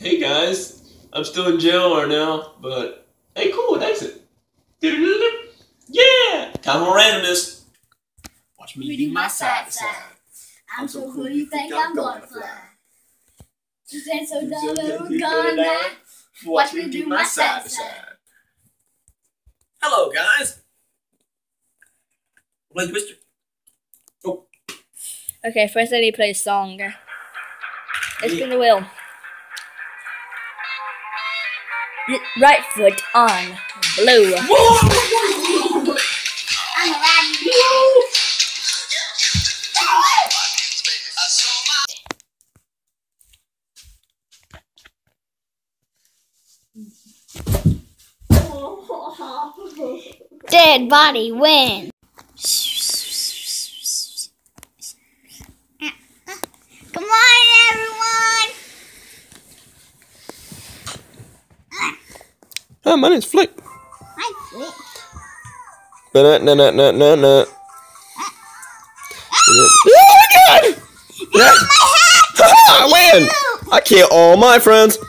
Hey guys, I'm still in jail right now, but hey, cool, exit. Yeah! Time for randomness. Watch me do my side to side. I'm so cool you think I'm gonna fly. You stand so dumb and we're gonna die. Watch me do my side to side. Hello guys. Play Twister. Oh. Okay, first I need to play a song. Let's spin the wheel. Right foot on blue. Whoa! I'm a riding. Dead body win. Come on, everyone. Hi, my name's Flick. Hi, Flick. Oh my god! I win! I kill all my friends.